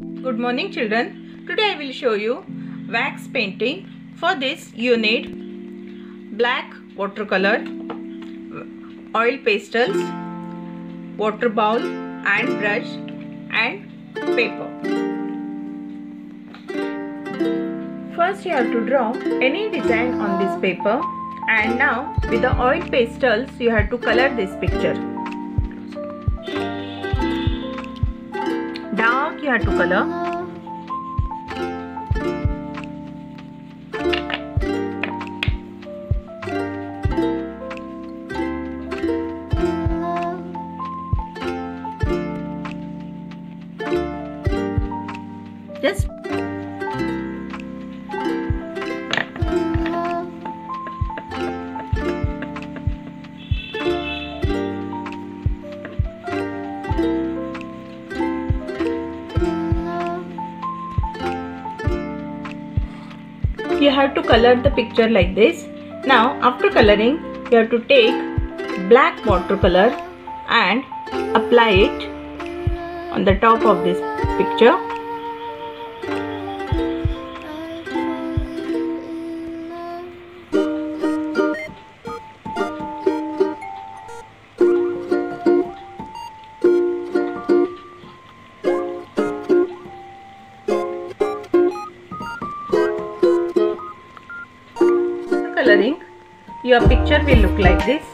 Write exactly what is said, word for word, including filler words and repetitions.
Good morning children. Today I will show you wax painting. For this you need black watercolor, oil pastels, water bowl and brush and paper. First you have to draw any design on this paper, and now with the oil pastels you have to color this picture. Dark you have to color. Just you have to color the picture like this. Now after coloring you have to take black watercolor and apply it on the top of this picture. Coloring, your picture will look like this.